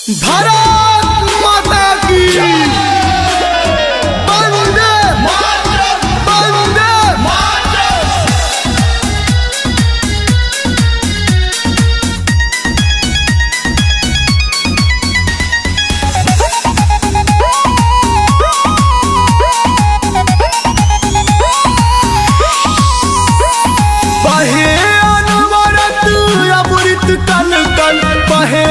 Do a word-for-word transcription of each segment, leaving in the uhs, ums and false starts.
भारत माता की वंदे मातरम, वंदे मातरम। बहे अनवरत अमृत कल कल, बहे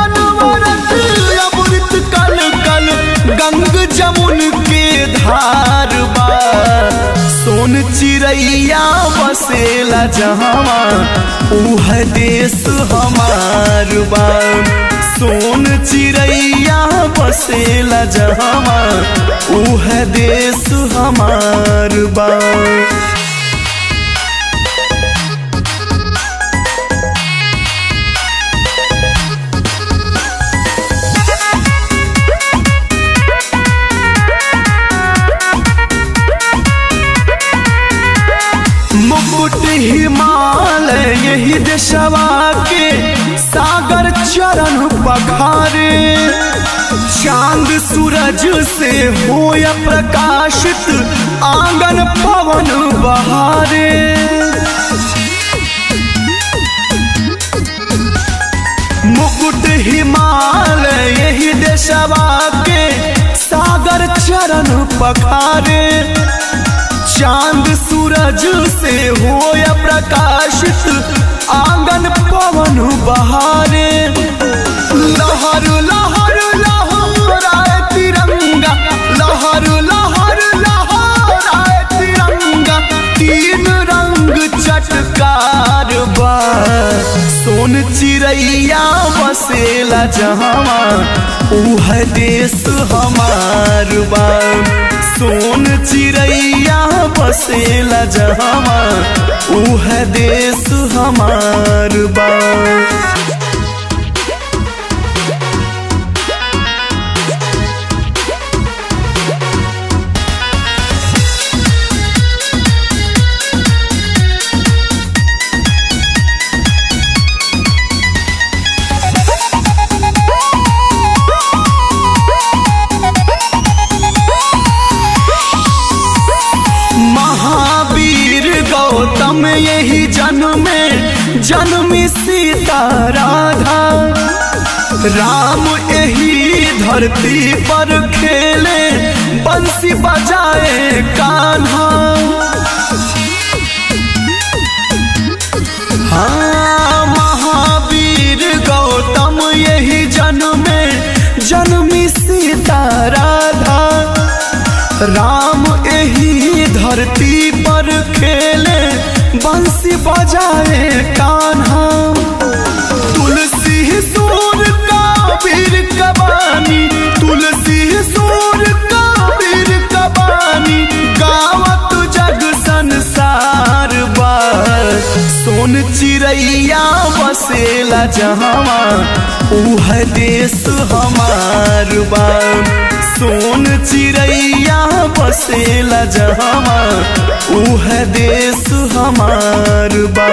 गंग जमुन के धार बा। सोन चिड़ैया बसेला जहाँ उह देश हमार बा। सोन चिड़ैया बसेला जहाँ उह देश हमार बा। मुकुट हिमालय यही देशवा के सागर चरण पखारे। चांद सूरज से होय प्रकाशित आंगन पवन बहारे। मुकुट हिमालय यही देशवा के सागर चरण पखारे। चांद सूरज से होय प्रकाशित आंगन पवन बहारे। लहर लहर लहराए तिरंगा, लहर लहर लहराए तिरंगा। तीन रंग चटकार बा। सोन चिड़ैया बसेला जहाँ उह देश हमार बा। सोन चिड़ैया बसेला जहाँ उह देश हमार बा। गौतम यही जन्म में जन्मी सीता राधा। राम यही धरती पर खेले बंसी बजाए कान्हा। हाँ, महावीर गौतम यही जन्म में जन्मी सीता राधा। राम यही धरती पर खेले बंसी बजाए कान्हा। तुलसी सूर कबीर कबानी, तुलसी सूर कबीर कबानी। गावत जग संसार बा। सोन चिड़ैया बसेला जहाँ उह देश हमार बा। सोन चिड़ैया बसेला जहाँ उह देश हमार बा।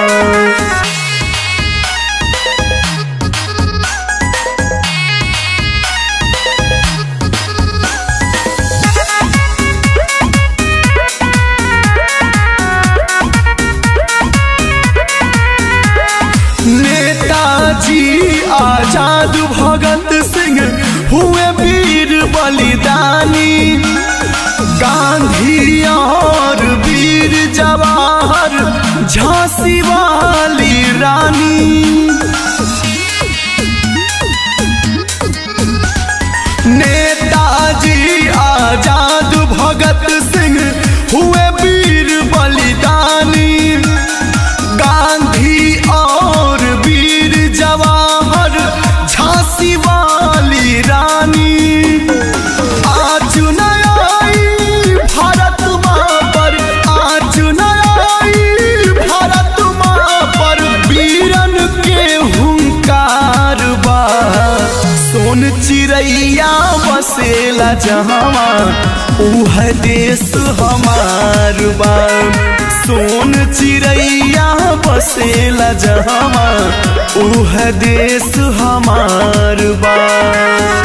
नेताजी आजाद भगत सिंह हुए वीर बलिदानी। गांधी और वीर जवाहर झांसी वाली रानी। नेताजी आजाद भगत सिंह हुए वीर बलिदानी। गांधी और वीर जवाहर झांसी वाली रानी। आज न आई भारत माँ पर, आज न आई भारत माँ पर। वीरन के चिड़ैया बसेला जहवा उह देश हमार बा। सोन चिड़ैया बसेला जहवा उह देश हमार बा।